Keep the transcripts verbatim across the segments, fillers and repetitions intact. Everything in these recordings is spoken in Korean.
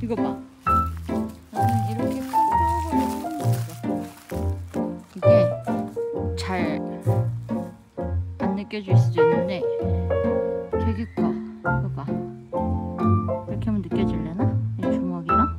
이거 봐. 나는 이렇게 큰 표고버섯을 처음 봤어. 이게 잘 안 느껴질 수도 있는데 되게 커. 이거 봐. 이렇게 하면 느껴질려나? 이 주먹이랑?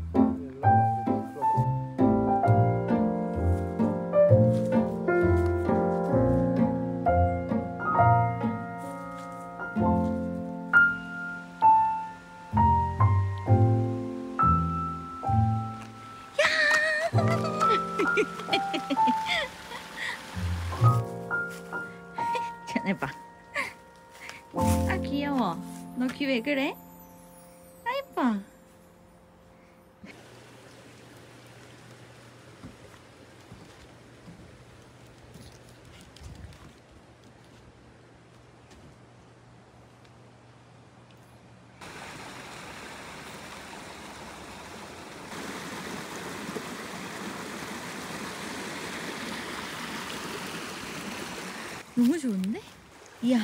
쟤네 봐. 아 귀여워. 너 귀 왜 그래? 아 예뻐. 너무 좋은데? 이야.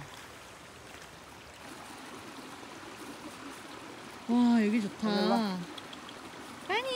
와 여기 좋다. 빠니.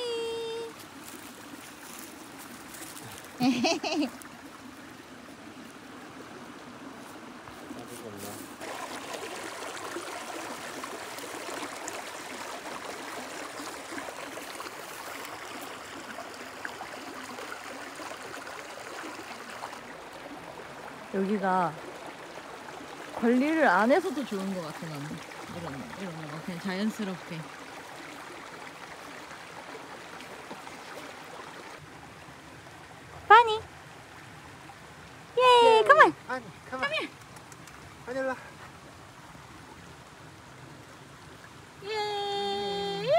여기가 관리를 안 해서도 좋은 것 같아 나는. 이런 이런 거 그냥 자연스럽게. 바니. 예, come on. 아니, come on. 아니, 일로 와. 예.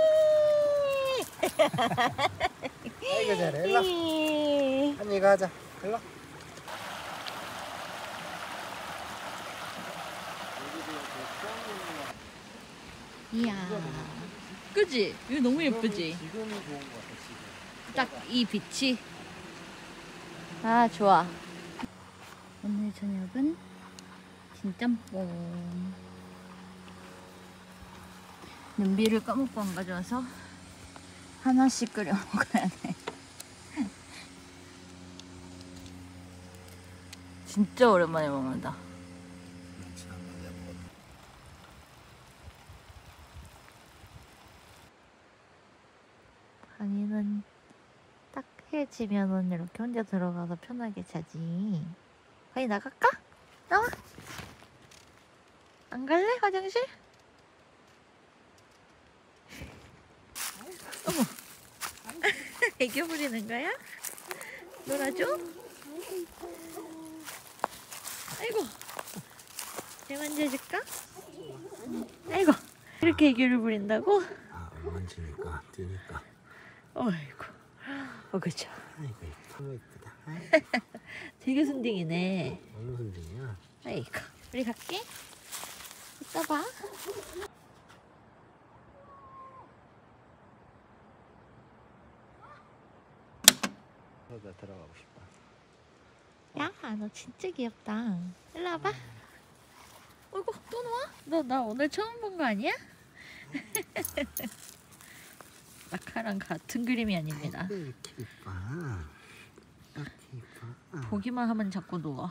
아이고 잘해. 일로 와. 예. 아니 이거 하자. 일로 와. 이야. 그지? 이거 너무 예쁘지? 지금이 좋은 것 같아, 지금. 딱 이 빛이. 아 좋아. 오늘 저녁은 진짬뽕. 냄비를 까먹고 안 가져와서 하나씩 끓여 먹어야 돼. 진짜 오랜만에 먹는다. 아니는 딱 해지면은 이렇게 혼자 들어가서 편하게 자지. 아니 나갈까? 나와. 안 갈래? 화장실? 어머. 애교 부리는 거야? 놀아줘? 아이고. 내 만져줄까? 아이고. 이렇게 애교를 부린다고? 아, 만지니까, 뛰니까. 어이구. 어, 그쵸. 아이고, 너무 이쁘다. 되게 순딩이네. 어느 순딩이야? 아이고. 우리 갈게. 이따 봐. 나 들어가고 싶다. 야, 너 진짜 귀엽다. 일로 와봐. 어이구, 또 나와? 너 나 오늘 처음 본 거 아니야? 낙하랑 같은 그림이 아닙니다. 아이고, 이렇게 이뻐. 이렇게 이뻐. 보기만 하면 자꾸 누워.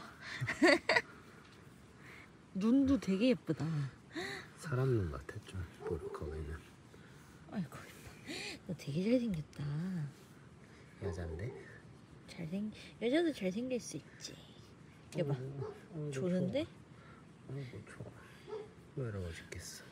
눈도 되게 예쁘다. 사람 눈 같아, 좀. 거기는. 아이고, 예뻐. 너 되게 잘생겼다. 여잔데? 잘생, 여자도 잘생길 수 있지. 이거 봐. 아이고, 좋은데? 좋아. 아이고, 좋아. 외로워 죽겠어.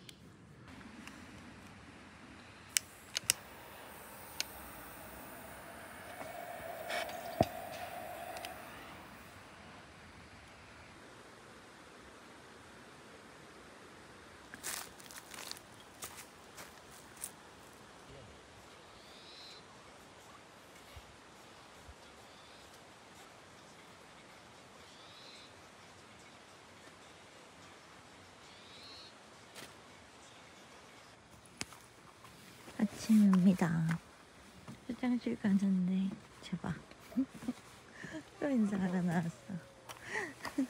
아침입니다. 화장실 가는데 제발 또 인사하러 나왔어.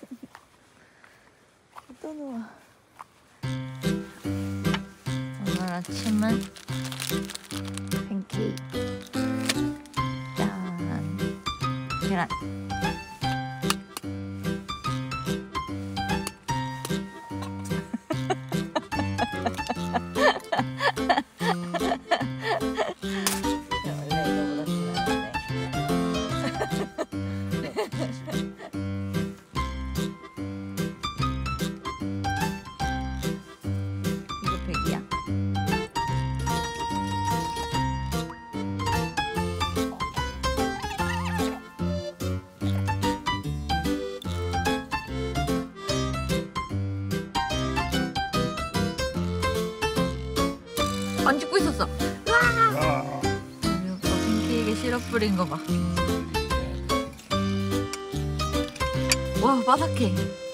또 누워. 얼마나 아침은 팬케이크. 짠. 계란. 안 찍고 있었어. 와! 우리 오빠 팬케이크에 시럽 뿌린 거 봐. 와, 바삭해.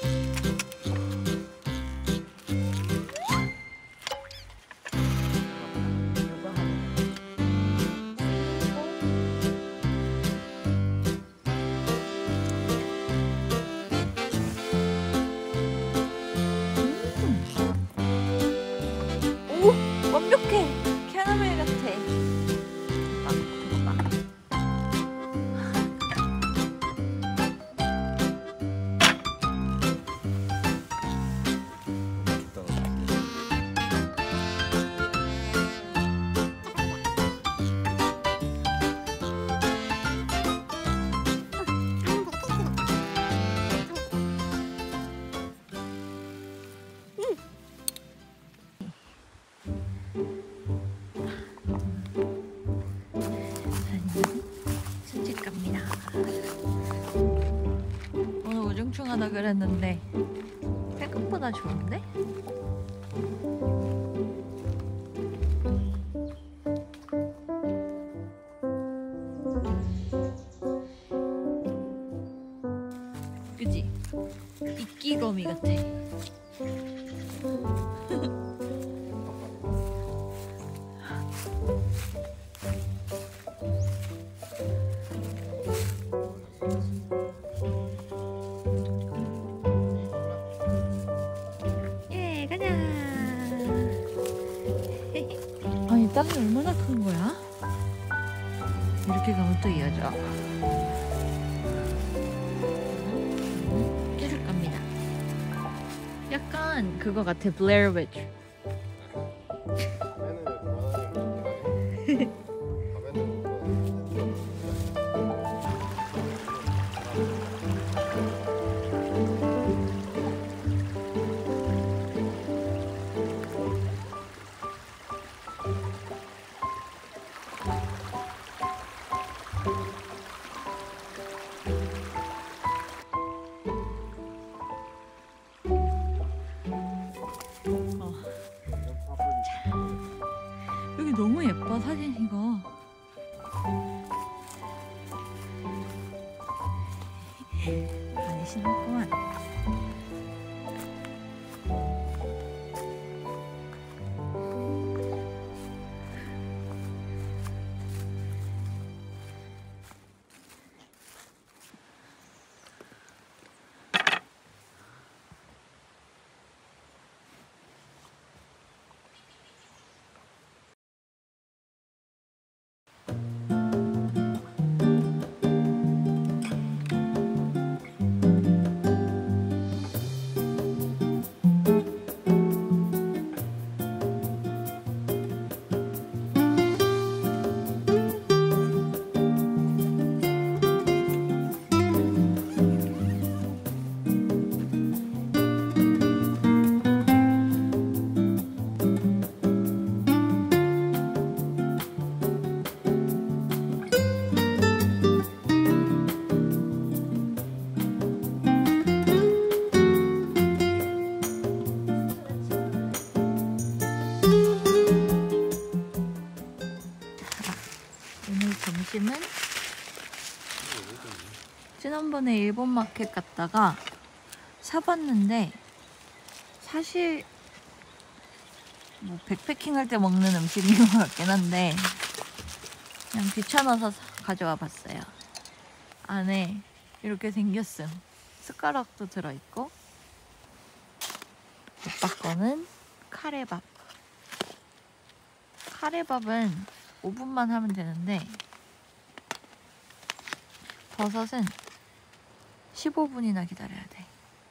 완벽해. 캐러멜 같아. 봐봐, 봐봐. 술집 갑니다. 오늘 우중충하다 그랬는데 생각보다 좋은데? 그치? 이끼거미 같아. 예, 가자. 아니, 땅이 얼마나 큰 거야? 이렇게 가면 또 이어져. 계속 갑니다. 약간 그거 같아, 블레어 위치. 여기 너무 예뻐, 사진 이거. 많이 신었구만. 점심은 지난번에 일본 마켓 갔다가 사봤는데 사실 뭐 백패킹 할 때 먹는 음식인 것 같긴 한데 그냥 귀찮아서 가져와 봤어요. 안에 이렇게 생겼음. 숟가락도 들어있고 오빠 거는 카레밥. 카레밥은 오 분만 하면 되는데 버섯은 십오 분이나 기다려야 돼.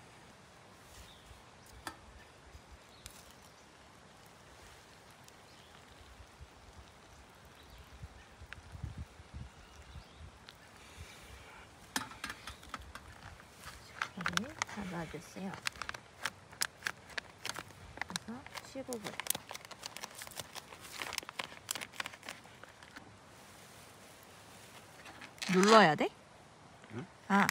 식초를 다 놔주세요. 그래서 십오 분. 눌러야 돼? 응? 아,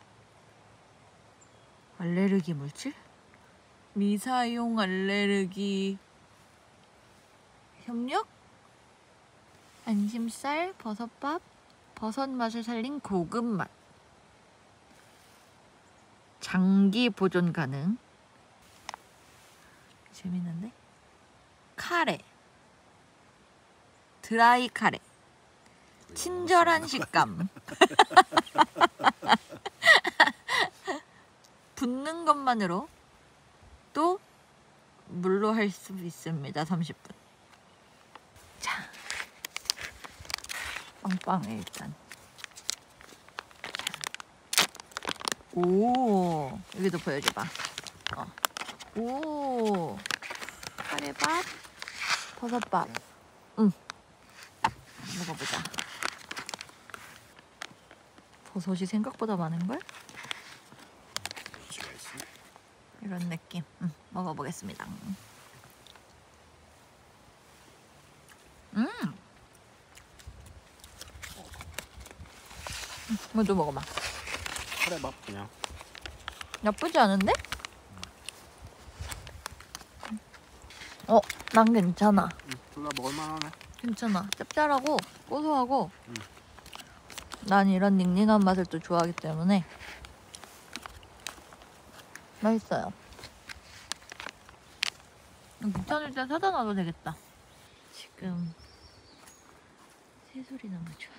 알레르기 물질? 미사용 알레르기 협력? 안심쌀, 버섯밥, 버섯 맛을 살린 고급 맛. 장기 보존 가능. 재밌는데? 카레. 드라이 카레. 친절한 식감. 붓는 것만으로 또 물로 할 수 있습니다. 삼십 분. 자, 빵빵해 일단. 오, 여기도 보여줘봐. 어. 오, 카레밥, 버섯밥. 응. 먹어보자. 버섯이 생각보다 많은걸? 이런 느낌. 응, 먹어보겠습니다. 음! 이것도 먹어봐. 카레밥 그냥. 나쁘지 않은데? 어, 난 괜찮아. 응, 둘 다 먹을만하네. 괜찮아. 짭짤하고 고소하고. 응. 난 이런 닝닝한 맛을 또 좋아하기 때문에 맛있어요. 귀찮을 때 사다 놔도 되겠다. 지금 새소리 너무 좋아.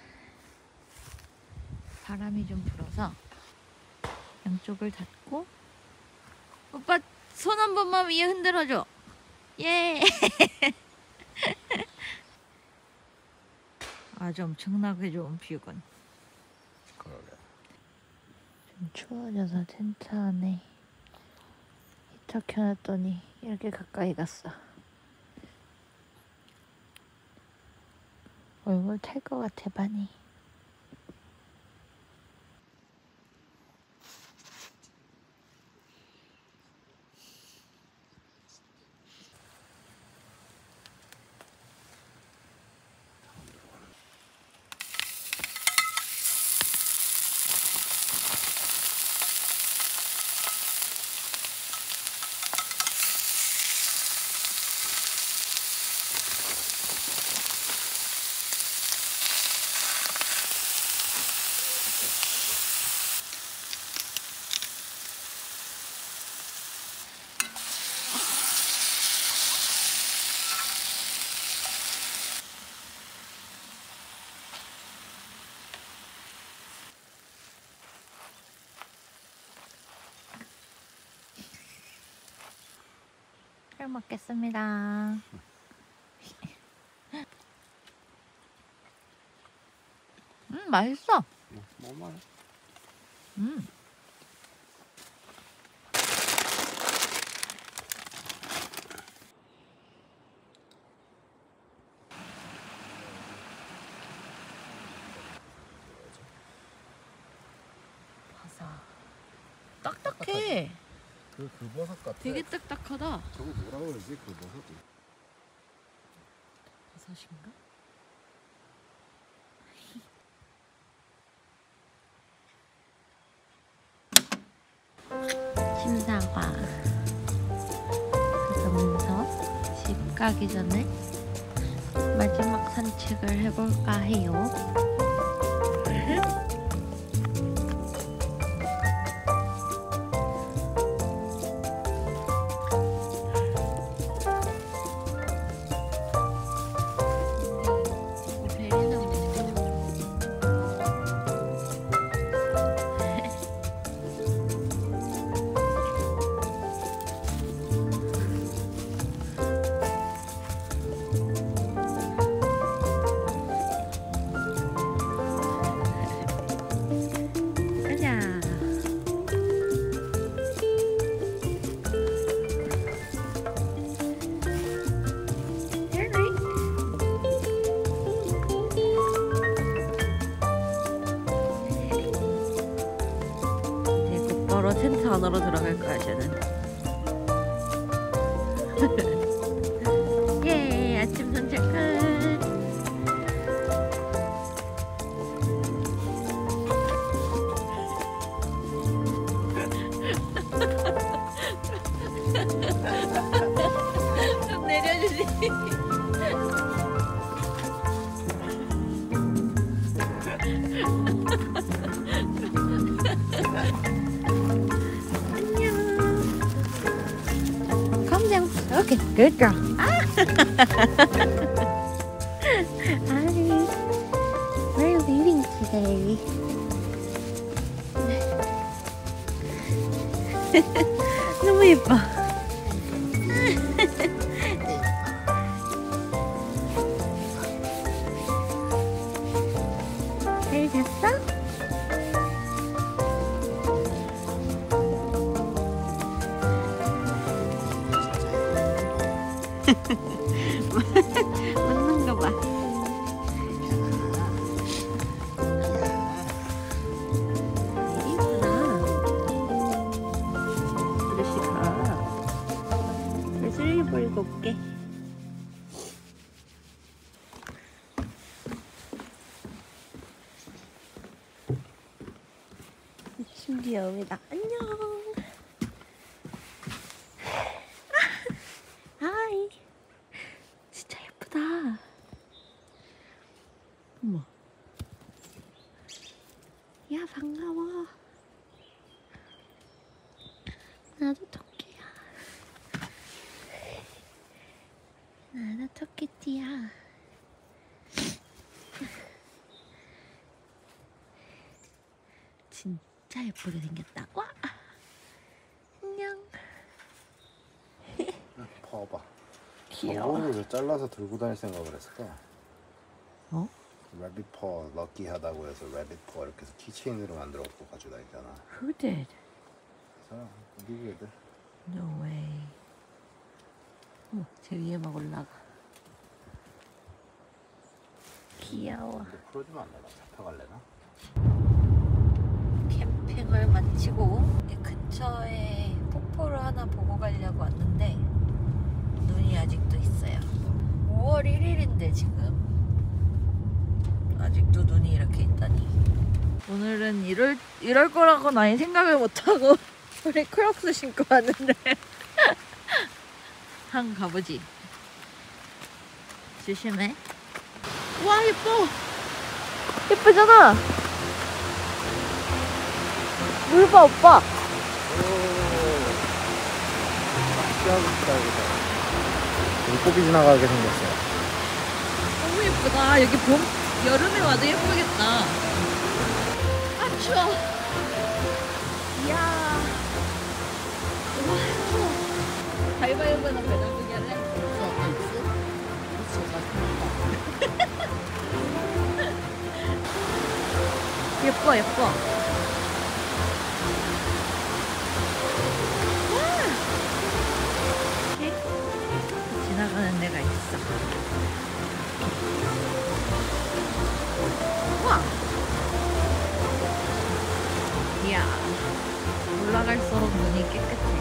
바람이 좀 불어서 양쪽을 닫고. 오빠 손 한 번만 위에 흔들어줘. 예. 아주 엄청나게 좋은 뷰군. 그러게. 좀 추워져서 텐트 안에 히터 켜놨더니 이렇게 가까이 갔어. 얼굴 탈 것 같아 많이. 잘 먹겠습니다. 음, 맛있어. 응, 먹을만해. 음. 버섯. 딱딱해. 그, 그 버섯 같아. 되게 딱딱하다. 저거 뭐라 그러지? 그 버섯이. 버섯인가? 심사과 가면서 집 가기 전에 마지막 산책을 해볼까 해요. 안으로 들어갈 거야 쟤는. 예, 아침 산책 끝. 좀 내려주지. Calm down. Okay, good girl. Hi. We're leaving today. 너무 예뻐. 잘 잤어? 웃는 거 봐. 이쁘다. 아저씨 가. 슬리 버리고 올게. 아침 귀여움이다. 안녕. 하이. 진짜 예쁘다. 어머. 야, 반가워. 나도 토끼야. 나도 토끼띠야. 진짜 예쁘게 생겼다. 와. 안녕. 봐봐. 귀여워. 저거를 왜 잘라서 들고 다닐 생각을 했을까? 어? 레빗 퍼 럭키하다고 해서 레빗 퍼 이렇게 해서 키체인으로 만들어갖고 가지고 다니잖아. Who did? 그래서 미국 애들. No way. 어머, 제 위에 막 올라가. 귀여워. 근데 풀어주면 안 되나? 잡혀갈래나? 캠핑을 마치고 이 근처에 폭포를 하나 보고 가려고 왔는데 눈이 아직도 있어요. 오월 일일인데 지금 아직도 눈이 이렇게 있다니. 오늘은 이럴, 이럴 거라고는 아예 생각을 못하고 우리 크록스 신고 왔는데 한 가보지. 조심해. 와, 예뻐. 예쁘잖아. 물 봐, 오빠. 시야부터 여기서 물고기 지나가게 생겼어. 너무 예쁘다. 여기 봄, 여름에 와도 예쁘겠다. 아, 추워. 이야. 와, 추워. 가위바위보나 배달보기 할래? 예뻐, 예뻐. 와. 이렇게 지나가는 데가 있어. 와. 이야. 올라갈수록 눈이 깨끗해.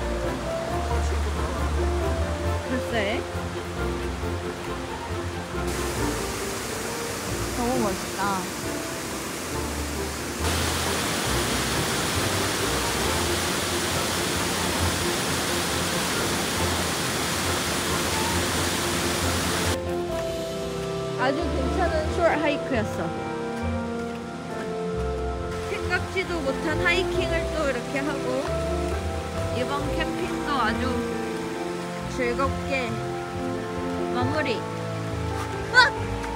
글쎄. 너무 멋있다. 아주 괜찮은 숄 하이크였어. 생각지도 못한 하이킹을 또 이렇게 하고 이번 캠핑도 아주 즐겁게 마무리. 아!